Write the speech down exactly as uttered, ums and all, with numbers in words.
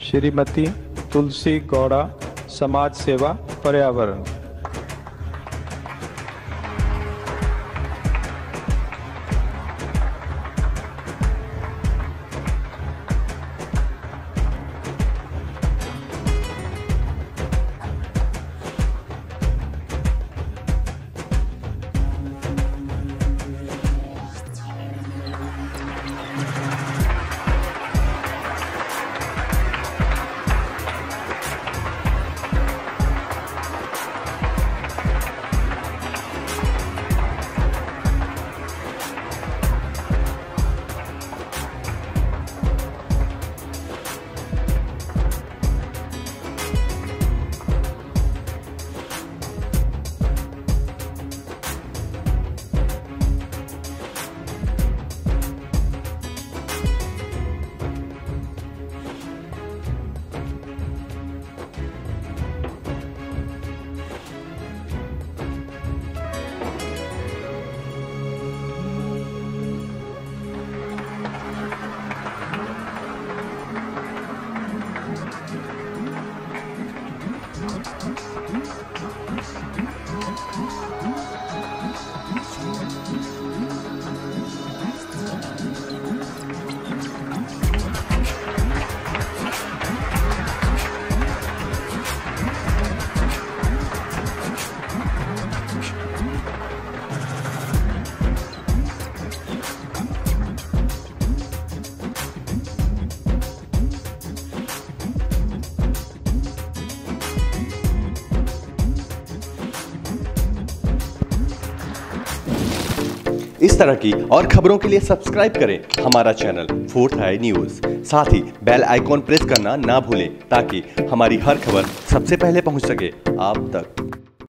श्रीमती तुलसी गौड़ा, समाज सेवा पर्यावरण। इस तरह की और खबरों के लिए सब्सक्राइब करें हमारा चैनल फोर्थ आई न्यूज। साथ ही बेल आइकॉन प्रेस करना ना भूलें ताकि हमारी हर खबर सबसे पहले पहुंच सके आप तक।